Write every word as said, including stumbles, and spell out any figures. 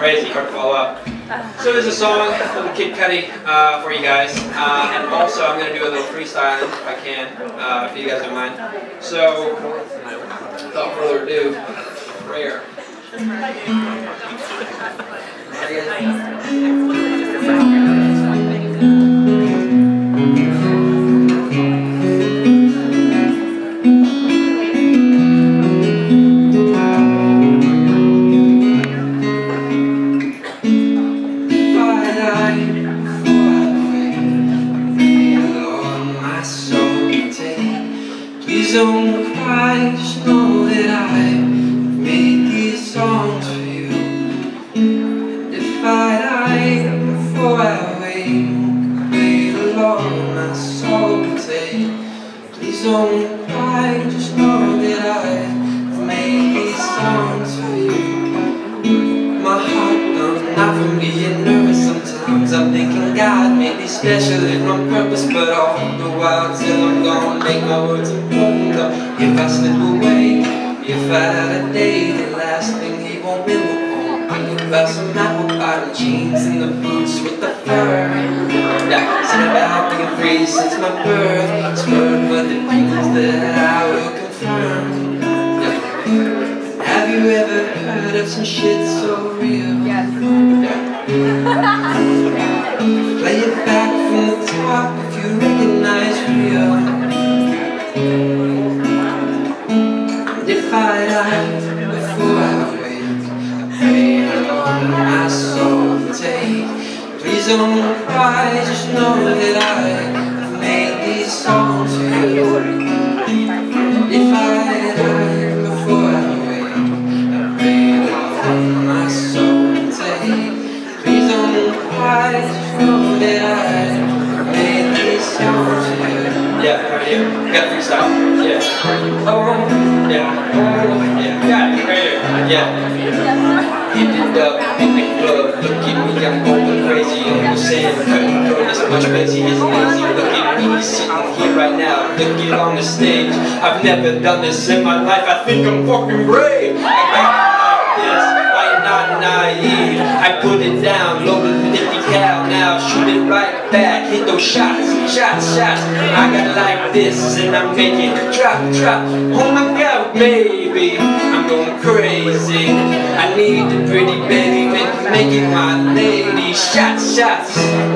crazy, hard to follow up. So there's a song from Kid Cudi uh, for you guys, uh, and also I'm going to do a little freestyling if I can, uh, if you guys don't mind. So, without further ado, prayer. Please don't cry, just know that I made these songs for you. And if I die before I wake, pray the Lord my soul will take. Please don't cry, just know that I made these songs for you. My heart comes not from being nervous sometimes. I'm thinking God made me special and on purpose, but all the while till I'm gone, make my words important. If I slip away, if I had a day, the last thing he won't remember. Think about some apple bottom jeans and the boots with the fur. Yeah, said about being free since my birth, spurred with the things that I will confirm. Yeah. Have you ever heard of some shit so real? Yes. Yeah. Play it back from the top if you recognize real. If I die before I wake, I pray the Lord my soul will take. Please don't cry, just know that I've made these songs for you. If I die before I wake, I pray the Lord my soul will take. Please don't cry, just know that I've made these songs for you. Yeah, right here. Got freestyle. Yeah. Oh, yeah. Oh, yeah. Got it. Right here. Yeah. Hit it up in the club. Look at me, I'm going crazy. On the sand, cutting through this much busy is lazy. Look at me sitting here right now. Look it on the stage. I've never done this in my life. I think I'm fucking brave. I got it like this. I am not naive. I put it down, loaded the fifty cal. Now shoot it right back. Hit those shots, shots, shots. I got it like this, and I'm making drop, drop. Oh my God, baby, I'm going crazy. I need the pretty baby, make, make it my lady. Shots, shots.